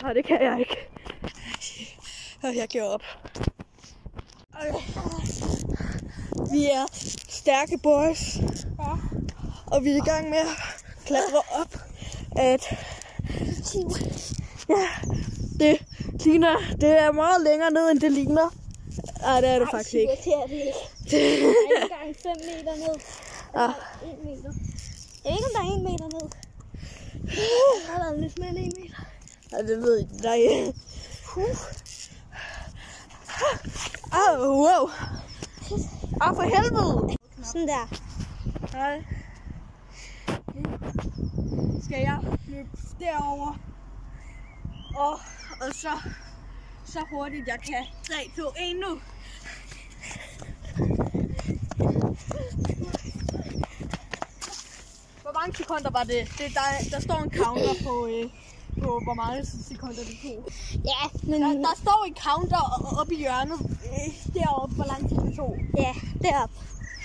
Nej, det kan jeg ikke. Jeg giver op. Vi er stærke boys. Ja. Og vi er i gang med at klatre op af et... Ja, det er meget længere ned, end det ligner. Nej, det er det faktisk ikke. Det er det ikke. Det er ikke engang 5 meter ned. Ja. 1 meter. Jeg ved ikke, om der er 1 meter ned. Der er lidt mere end 1 meter. Ja, det ved jeg ikke. Nej. Wow. For helvede. Sådan der. Nej. Nu skal jeg løbe derover. Og så hurtigt jeg kan. 3, 2, 1 nu. Hvor mange sekunder var det? Der står en counter på hvor mange sekunder det tog. Ja, men... Der står en counter oppe i hjørnet. Deroppe, hvor lang tid det tog. Ja, deroppe.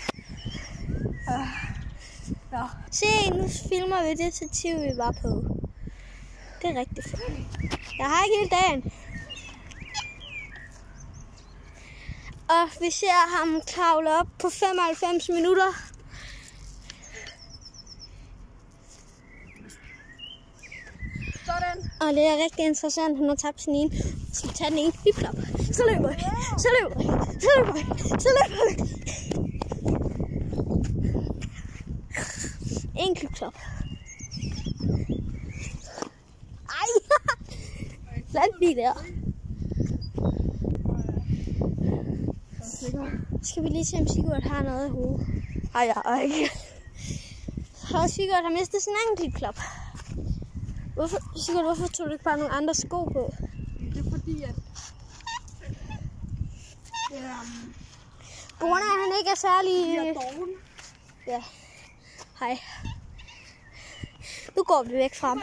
Ja. Se, nu filmer vi det stativ, vi var på. Det er rigtig fedt. Jeg har ikke hele dagen. Og vi ser ham kravle op på 95 minutter. Sådan. Og det er rigtig interessant. Han har tabt sin ene. Så vi tager den ene. Hip-klap. Så løber vi. Så løber vi. Så løber vi. Så løber vi. En klip-klap. Ej! Land lige der. Skal vi lige se, om Sigurd har noget i hovedet? Ej, jeg har ikke. Og Sigurd har mistet sin anden klip-klap. Sigurd, hvorfor tog du ikke bare nogle andre sko på? Det er fordi, at... På grund af, at han ikke er særlig... Jeg er doven. Ja. Hej. Nu går vi væk fra ham.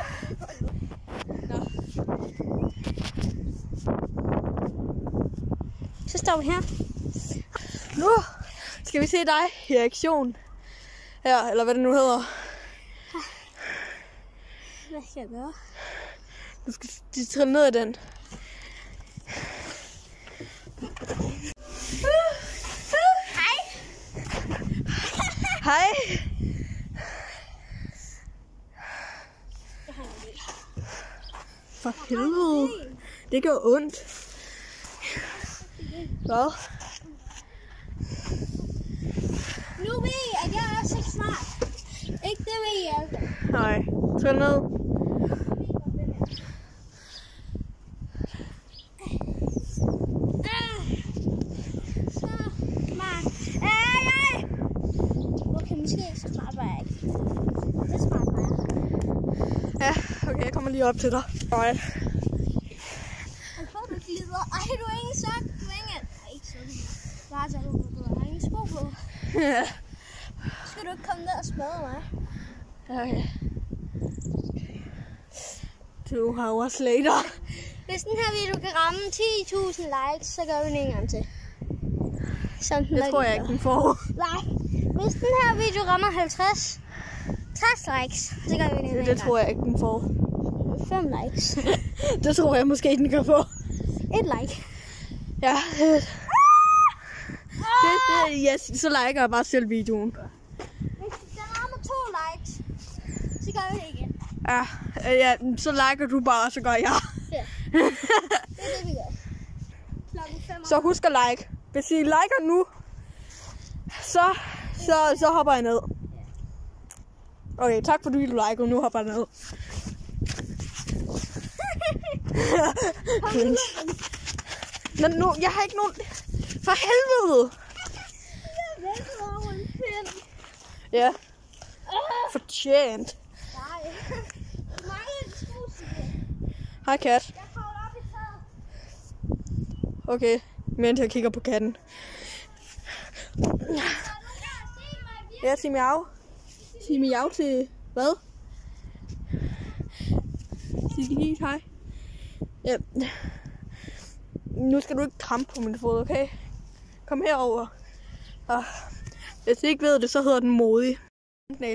Så står vi her. Nu skal vi se dig i aktion. Ja, eller hvad det nu hedder. Hvad skal jeg gøre? Du skal trille ned i den. Hej. Hej. For helvede. Det gør ondt. Hvad? Nu ved I, at jeg er så smart. Ikke det ved I altså. Nej, trill ned. Så smart. Okay, måske så smart var jeg ikke. Det er smart var jeg. Ja, okay, jeg kommer lige op til dig. Alright. Jeg tror, du glider. Ej, du har ingen sok. Du har ingen... Ikke sådan. Bare så du har ingen sko på. Ja. Skal du ikke komme ned og spade mig? Okay. Du har jo også later. Hvis den her video kan ramme 10.000 likes, så gør vi den en gang til. Som den Det tror jeg ikke, den får. Nej. Hvis den her video rammer 60 likes, så gør vi den en gang. Det tror jeg ikke, den får. 5 likes. Det tror jeg måske, den kan få. 1 like. Ja. Ja, så liker jeg bare selv videoen. Hvis den rammer 2 likes, så gør vi det igen. Ja, så liker du bare, så gør jeg. Ja. Det er det, vi gør. Klokken 5. Så husk at like. Hvis I liker nu, så hopper jeg ned. Okay, tak fordi du liker. Nu hopper jeg ned. Men nu, jeg har ikke nogen... For helvede! Jeg vælter over en pind. Ja. Fortjent. Nej. Hvor mange er de sko, Sigurd? Hej, kat. Jeg kravler op i taget. Okay, mens jeg kigger på katten. Ja, sig miau. Sig miau til hvad? Sig lige hej. Ja. Nu skal du ikke trampe på min fod, okay? Kom herover. Hvis I ikke ved det, så hedder den modig.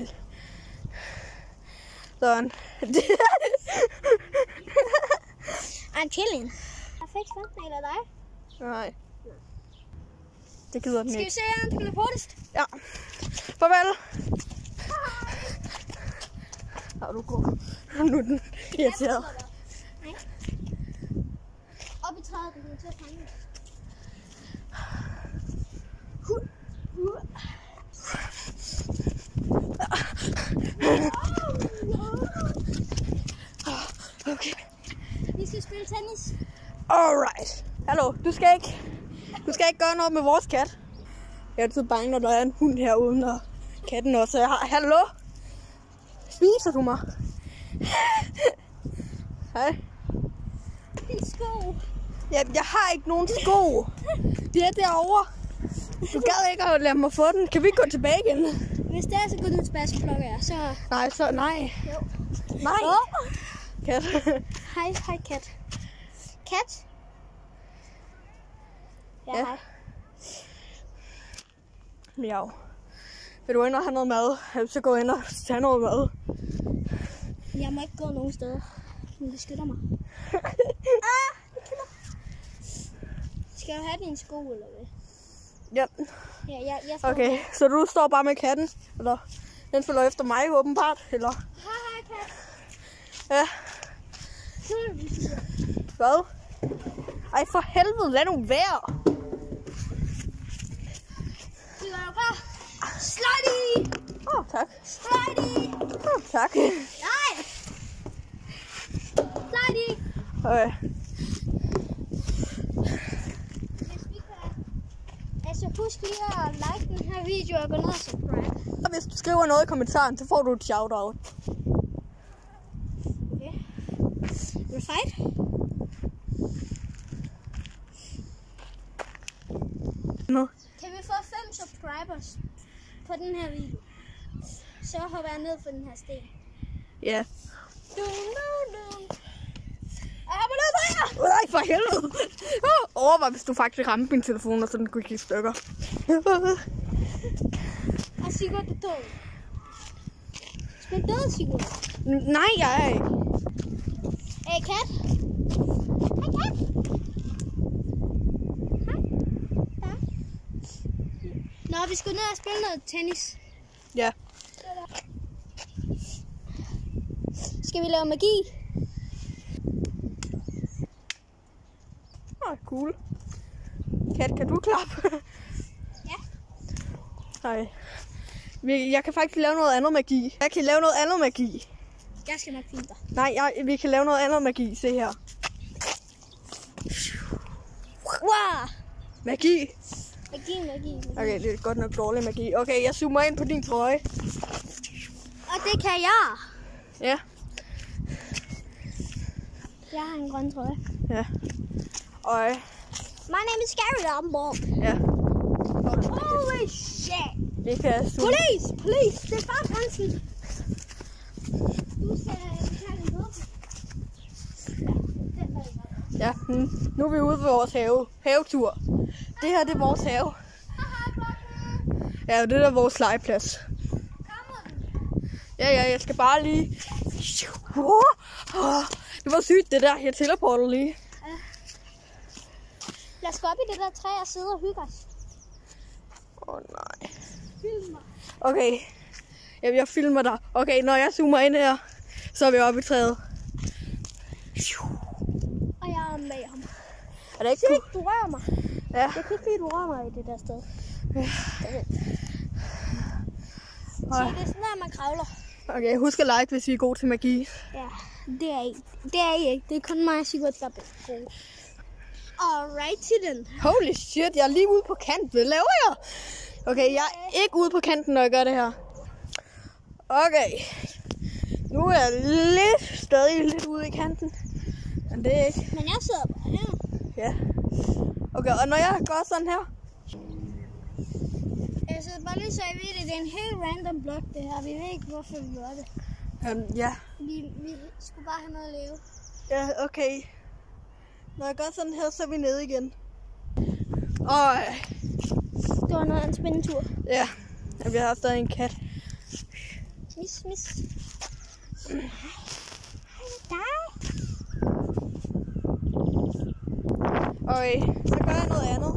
Sådan. I'm chilling. Jeg fik sådan af dig. Nej. Det gider den Skal vi ikke. se, om den er hurtigst? Ja. Farvel. Ja, du går. Nu er den irriteret. Nej. Op i træet, du kan til at fange. Okay. Vi skal spille tennis. Alright. Hallo, du skal ikke gøre noget med vores kat. Jeg er altid bange, når der er en hund herude, og katten også er her. Hallo? Spiser du mig? Hej. Din sko. Jeg har ikke nogen sko. De er derovre. Du gad ikke at lade mig få den. Kan vi gå tilbage igen? Hvis det er, så går du tilbage, så plukker jeg. Så... Nej. Jo. Nej. Kat. Hej, kat. Kat? Ja, Ja. hej. Miau. Vil du ind og have noget mad? Så gå ind og tage noget mad. Jeg må ikke gå nogen steder. Hun beskytter mig. Skal du have din sko, eller hvad? Ja. Ja, jeg står Okay, her. så du står bare med katten? Eller den følger efter mig åbenbart? Eller? Hej, kat. Ja. Hvad? Ej, for helvede, lad nu være. Du er jo klar. Slidey! Tak. Slidey! Tak. Nej! Slidey! Okay. Hvis vi kan... Altså, husk lige at like den her video og gå ned og subscribe. Og hvis du skriver noget i kommentaren, så får du et shout-out. Okay. Vil du fight? Nu. Kan vi få 5 subscribers på den her video? Så hopper jeg ned for den her sten. Ja. Dun, dun, dun. Jeg hopper ned på jer! Nej, for helvede. Overvej, hvis du faktisk ramte min telefon, og så den kunne give stykker. Og Sigurd er død. Skal du død, Sigurd? Nej, jeg er ikke. Hey, kat. Hej, kat. Hej. Ja. Nå, vi skal ned og spille noget tennis. Ja. Skal vi lave magi? Cool. Kat, kan du klappe? Ja. Nej. Jeg kan faktisk lave noget andet magi. Jeg kan lave noget andet magi. Jeg skal nok finde dig. Nej, vi kan lave noget andet magi. Se her. Wow! Magi. Magi. Okay, det er godt nok dårlig magi. Okay, jeg zoomer ind på din trøje. Og det kan jeg. Ja. Jeg har en grøn trøje. Ja. Og My name is Gary Dumbledore. ja. Holy shit! Det kan jeg zoome. Please! Det er fartgrænsen. Du skal tage den på. Ja, nu er vi ude ved vores havetur. Det her, det er vores have. Ja, det er vores legeplads. Ja, jeg skal bare lige... Det var sygt, det der. Jeg teleporter lige. Lad os gå op i det der træ og sidde og hygge os. Nej. Film mig. Okay. Jamen, jeg filmer dig. Okay, når jeg zoomer ind her, så er vi oppe i træet. Og jeg er med ham. Er det ikke Se, cool? du rører mig. Ja. Jeg kan ikke lide, du rører mig i det der sted. Se, det er sådan der, man kravler. Okay, husk at like, hvis I er gode til magi. Ja, det er I. Det er I ikke. Det er kun mig og Sigurd, der er gode. Alright, til den. Holy shit, jeg er lige ude på kanten. Hvad laver jeg? Okay, jeg er ikke ude på kanten, når jeg gør det her. Okay. Nu er jeg stadig lidt ude i kanten. Men det er ikke. Men jeg sidder bare her. Ja. Okay, og når jeg gør sådan her. Altså, bare lige så I ved det, det er en helt random blok det her. Vi ved ikke, hvorfor vi gør det. Ja. Vi skulle bare have noget at lave. Ja, okay. Når jeg gør sådan her, så er vi nede igen. Og Det var noget af en spændende tur. ja, vi har stadig en kat. Mis. Hej dig. Okay, så gør jeg noget andet.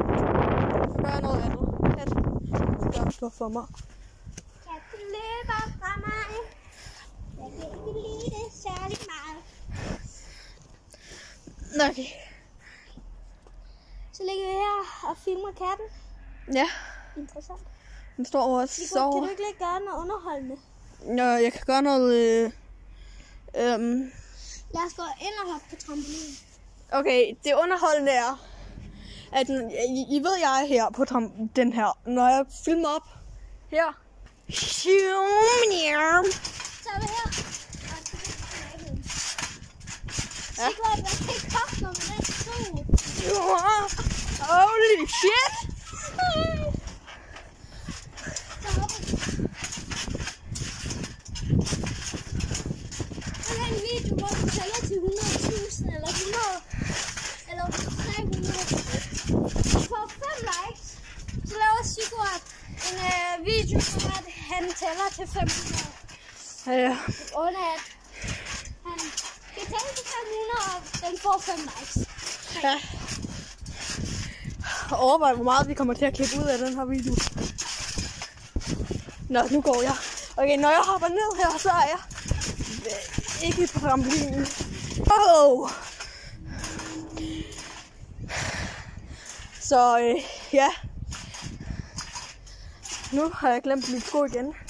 Kat, gør det for mig. Katten løber fra mig. Jeg kan ikke lide det særlig meget. Okay. Så ligger vi her og filmer katten. Ja, Interessant. den står over og Sigurd, kan sover. du ikke lige gøre noget underholdende? Jeg kan gøre noget... Lad os gå ind og hoppe på trampolin. Okay, det underholdende er, at I ved, jeg er her på den her. Når jeg filmer op her. Så er vi her. Ja. Sigurd, hvad kan ikke koste noget med den stol? Holy shit! Så hopper vi. Det er en video, hvor du tæller til 100.000 eller 100 eller 300. På 5 likes, så laver Sigurd en video, hvor han tæller til 500. Ja. Under at han skal tælle til 500, og den får 5 likes. Ja. Overvej, hvor meget vi kommer til at klippe ud af den her video. Nå, nu går jeg. Okay, når jeg hopper ned her, så er jeg ikke på trampolinen. Oh! Så ja. Nu har jeg glemt mit sko igen.